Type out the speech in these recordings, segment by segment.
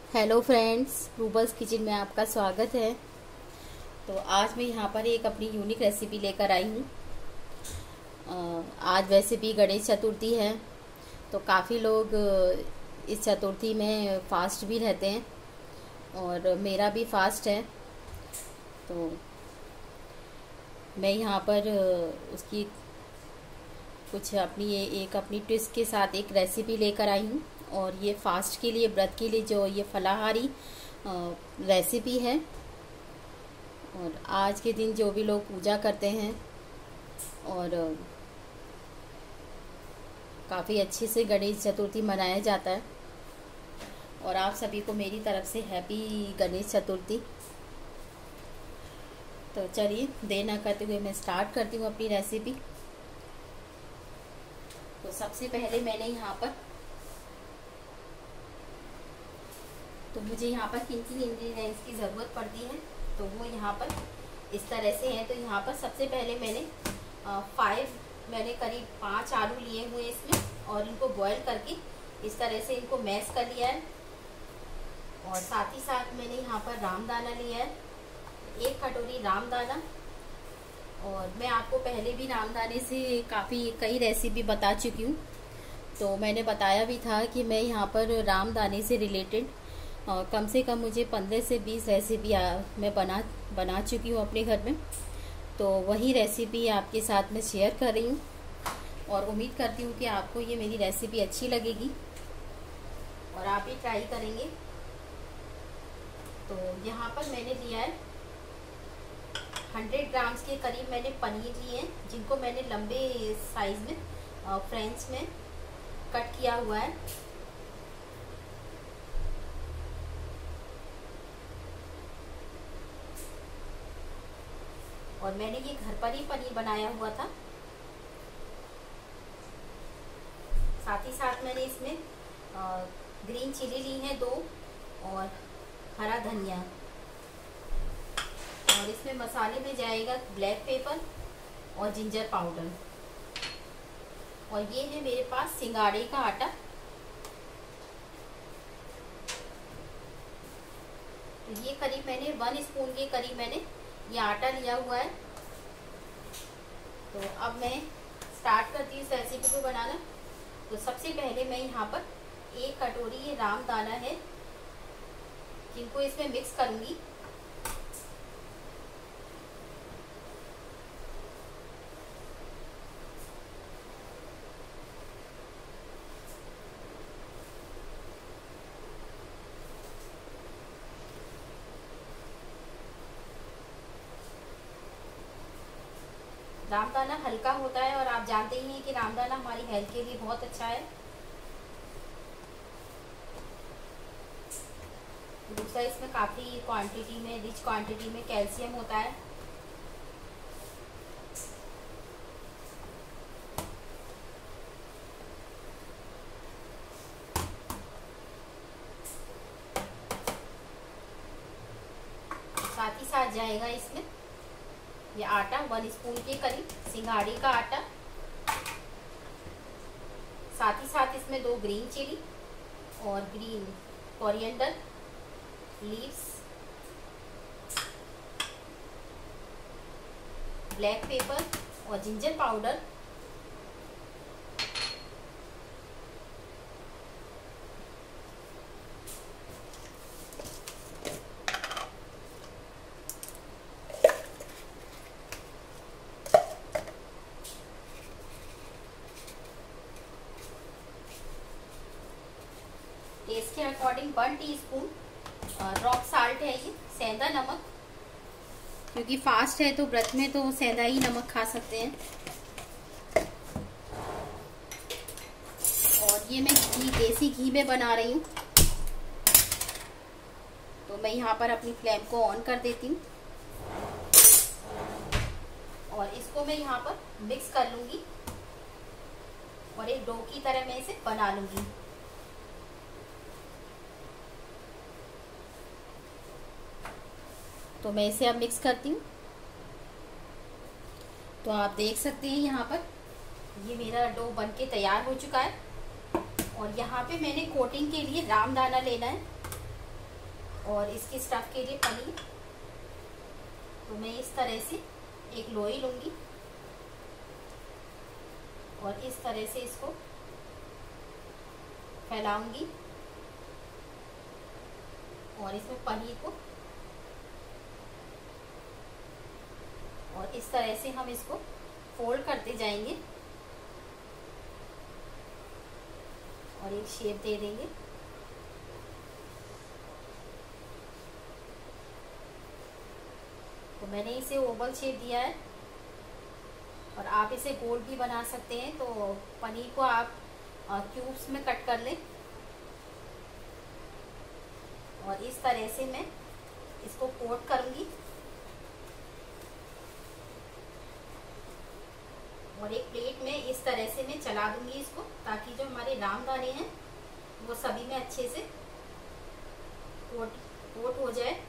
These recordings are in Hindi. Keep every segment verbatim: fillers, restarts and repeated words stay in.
हेलो फ्रेंड्स, रूबल्स किचन में आपका स्वागत है। तो आज मैं यहाँ पर एक अपनी यूनिक रेसिपी लेकर आई हूँ। आज वैसे भी गणेश चतुर्थी है, तो काफ़ी लोग इस चतुर्थी में फास्ट भी रहते हैं और मेरा भी फास्ट है। तो मैं यहाँ पर उसकी कुछ अपनी ये एक अपनी ट्विस्ट के साथ एक रेसिपी लेकर आई हूँ। और ये फास्ट के लिए, व्रत के लिए जो ये फलाहारी रेसिपी है। और आज के दिन जो भी लोग पूजा करते हैं और काफ़ी अच्छे से गणेश चतुर्थी मनाया जाता है। और आप सभी को मेरी तरफ से हैप्पी गणेश चतुर्थी। तो चलिए देर ना करते हुए मैं स्टार्ट करती हूँ अपनी रेसिपी। तो सबसे पहले मैंने यहाँ पर तो मुझे यहाँ पर किन किन इंग्रेडिएंट्स की ज़रूरत पड़ती है, तो वो यहाँ पर इस तरह से हैं। तो यहाँ पर सबसे पहले मैंने फाइव मैंने करीब पाँच आलू लिए हुए इसमें, और इनको बॉईल करके इस तरह से इनको मैश कर लिया है। और साथ ही साथ मैंने यहाँ पर रामदाना लिया है, एक कटोरी रामदाना। और मैं आपको पहले भी रामदाने से काफ़ी कई रेसिपी बता चुकी हूँ। तो मैंने बताया भी था कि मैं यहाँ पर रामदाने से रिलेटेड और कम से कम मुझे पंद्रह से बीस रेसिपी मैं बना बना चुकी हूँ अपने घर में। तो वही रेसिपी आपके साथ में शेयर कर रही हूँ और उम्मीद करती हूँ कि आपको ये मेरी रेसिपी अच्छी लगेगी और आप भी ट्राई करेंगे। तो यहाँ पर मैंने लिया है हंड्रेड ग्राम्स के करीब मैंने पनीर लिए हैं, जिनको मैंने लंबे साइज में फ्रेंच में कट किया हुआ है। और मैंने ये घर पर ही पनीर बनाया हुआ था। साथ ही साथ मैंने इसमें ग्रीन चिली ली है दो, और हरा धनिया। और इसमें मसाले में जाएगा ब्लैक पेपर और जिंजर पाउडर। और ये है मेरे पास सिंगाड़े का आटा। तो ये करीब मैंने वन स्पून के करीब मैंने ये आटा लिया हुआ है। तो अब मैं स्टार्ट करती हूँ इस रेसिपी को बनाना। तो सबसे पहले मैं यहाँ पर एक कटोरी ये रामदाना है, जिनको इसमें मिक्स करूँगी। रामदाना हल्का होता है और आप जानते ही हैं कि रामदाना हमारी हेल्थ के लिए बहुत अच्छा है। दूसरा, इसमें काफ़ी क्वांटिटी में, रिच क्वांटिटी में कैल्शियम होता है। साथ ही साथ जाएगा इसमें ये आटा, वन स्पून के करीब सिंघाड़ी का आटा। साथ ही साथ इसमें दो ग्रीन चिली और green coriander leaves, black pepper और जिंजर पाउडर। टेस्ट के according one teaspoon rock salt है, ये सेंधा नमक। क्योंकि फास्ट है तो व्रत में तो सेंधा ही नमक खा सकते हैं। और ये मैं घी, देसी घी में बना रही हूँ। तो मैं यहाँ पर अपनी फ्लेम को ऑन कर देती हूँ और इसको मैं यहाँ पर मिक्स कर लूंगी और एक डो की तरह मैं इसे बना लूंगी। तो मैं इसे अब मिक्स करती हूँ। तो आप देख सकते हैं यहाँ पर ये मेरा डो बनके तैयार हो चुका है। और यहाँ पे मैंने कोटिंग के लिए रामदाना लेना है। और इसकी स्टफ़ के लिए पनीर, तो मैं इस तरह से एक लोई लूँगी और इस तरह से इसको फैलाऊंगी और इसमें पनीर को, और इस तरह से हम इसको फोल्ड करते जाएंगे और एक शेप दे देंगे। तो मैंने इसे ओवल शेप दिया है और आप इसे गोल भी बना सकते हैं। तो पनीर को आप क्यूब्स में कट कर लें और इस तरह से मैं इसको कोट करूंगी और एक प्लेट में इस तरह से मैं चला दूंगी इसको, ताकि जो हमारे रामदाने हैं वो सभी में अच्छे से कोट कोट हो जाए।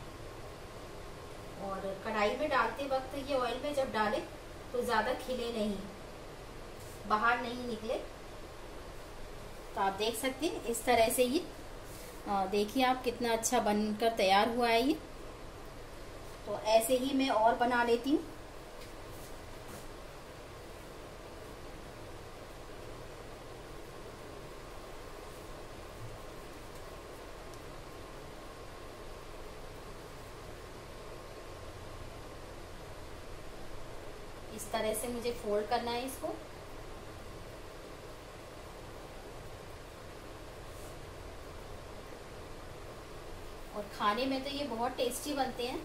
और कढ़ाई में डालते वक्त ये ऑयल में जब डालें तो ज़्यादा खिले नहीं, बाहर नहीं निकले। तो आप देख सकते हैं इस तरह से ये देखिए आप कितना अच्छा बनकर तैयार हुआ है ये। तो ऐसे ही मैं और बना लेती हूँ। इस तरह से मुझे फोल्ड करना है इसको। और खाने में तो ये बहुत टेस्टी बनते हैं।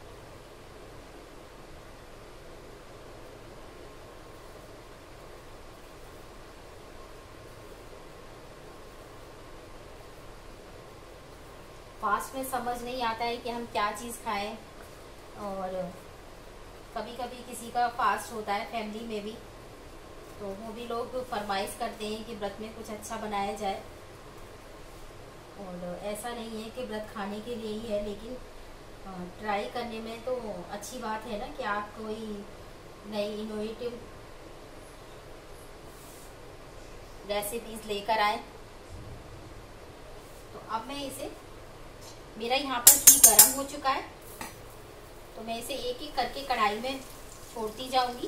फास्ट में समझ नहीं आता है कि हम क्या चीज़ खाएं, और कभी कभी किसी का फास्ट होता है फैमिली में भी, तो वो भी लोग फरमाइश करते हैं कि व्रत में कुछ अच्छा बनाया जाए। और ऐसा नहीं है कि व्रत खाने के लिए ही है, लेकिन ट्राई करने में तो अच्छी बात है ना कि आप कोई नई इनोवेटिव रेसिपीज लेकर आए। तो अब मैं इसे, मेरा यहाँ पर घी गर्म हो चुका है, तो मैं इसे एक एक करके कढ़ाई में छोड़ती जाऊंगी।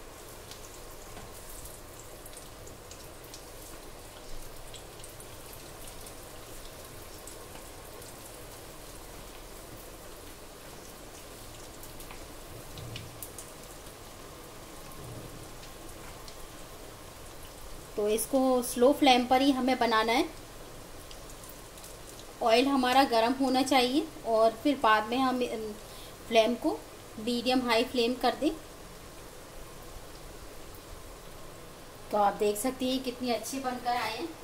तो इसको स्लो फ्लेम पर ही हमें बनाना है। ऑयल हमारा गर्म होना चाहिए और फिर बाद में हम फ्लेम को मीडियम हाई फ्लेम कर दें। तो आप देख सकते हैं कितनी अच्छी बनकर आए हैं।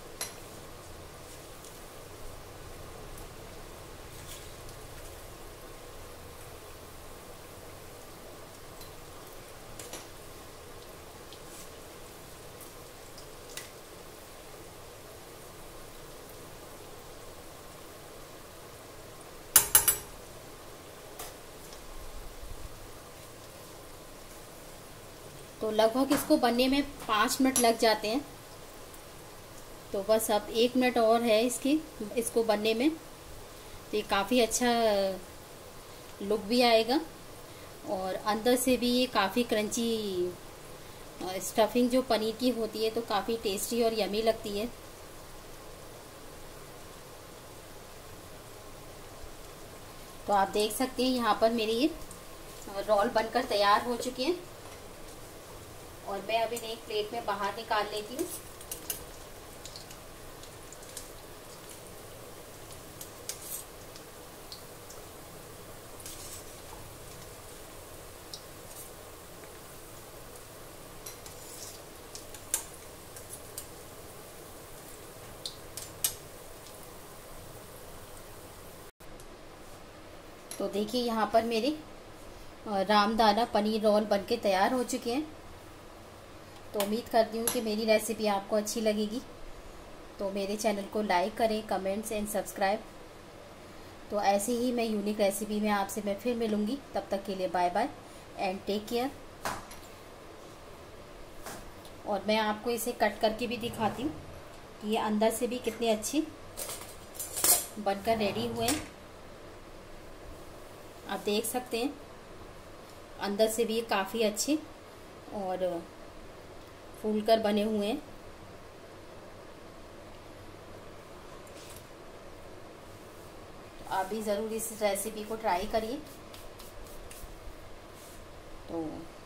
तो लगभग इसको बनने में पाँच मिनट लग जाते हैं। तो बस अब एक मिनट और है इसकी इसको बनने में। तो ये काफ़ी अच्छा लुक भी आएगा और अंदर से भी ये काफ़ी क्रंची स्टफिंग जो पनीर की होती है तो काफ़ी टेस्टी और यमी लगती है। तो आप देख सकते हैं यहाँ पर मेरी ये रोल बनकर तैयार हो चुके हैं और मैं अभी एक प्लेट में बाहर निकाल लेती हूँ। तो देखिए यहाँ पर मेरे रामदाना पनीर रोल बनके तैयार हो चुके हैं। तो उम्मीद करती हूँ कि मेरी रेसिपी आपको अच्छी लगेगी। तो मेरे चैनल को लाइक करें, कमेंट्स एंड सब्सक्राइब। तो ऐसे ही मैं यूनिक रेसिपी में आपसे मैं फिर मिलूँगी। तब तक के लिए bye bye and take care. और मैं आपको इसे कट करके भी दिखाती हूँ कि ये अंदर से भी कितने अच्छे बनकर रेडी हुए हैं। आप देख सकते हैं अंदर से भी ये काफ़ी अच्छे और फूलकर बने हुए हैं। तो आप भी ज़रूर इस रेसिपी को ट्राई करिए। तो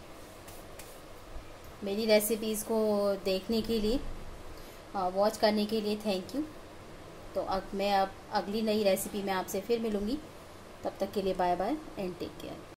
मेरी रेसिपीज़ को देखने के लिए, वॉच करने के लिए थैंक यू। तो अब मैं अब अगली नई रेसिपी में आपसे फिर मिलूँगी। तब तक के लिए bye bye and take care.